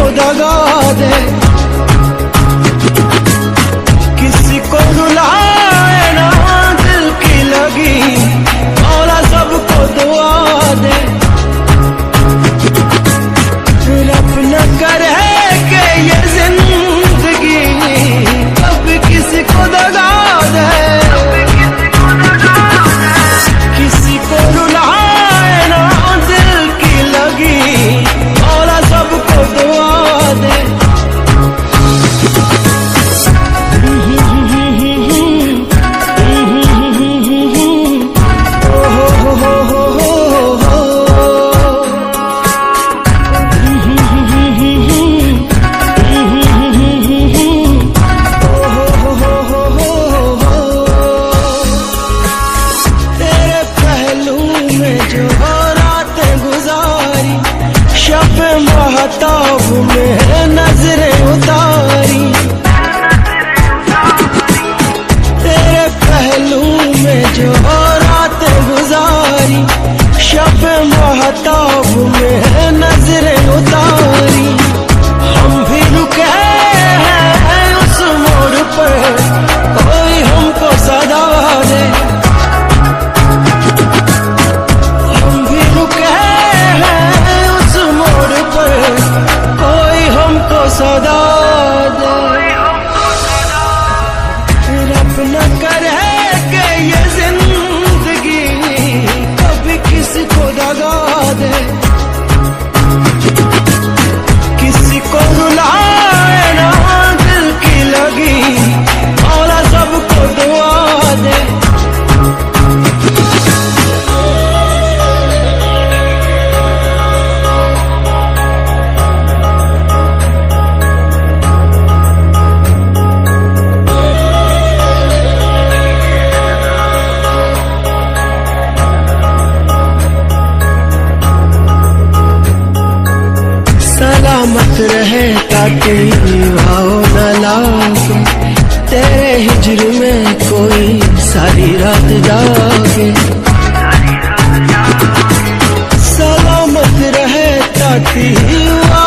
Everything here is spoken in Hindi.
को दगा दे, किसी को रुलाए ना दिल की लगी, मौला सबको दुआ दे। रब न करे कि ये जिंदगी कभी किसी को दगा दे, किसी को रुलाए ना दिल की लगी, मौला सबको दुआ दे। महताब में नजरें उतारी, तेरे पहलू में जो रातें गुजारी, शब महताब में नजरें उतारी। हम भी रुके हैं उस मोड़ पर, कोई हमको सदा दे। हम भी रुके हैं उस मोड़ पर, कोई हमको सदा दे। रब न करे कि ये जिंदगी कभी किसी को दगा दे, किसी को रुलाए ना दिल की लगी, मौला सबको दुआ दे। सलामत रहे ताकि आओ न लागे, तेरे हिजर में कोई सारी रात जागे। सलामत रहे ताकि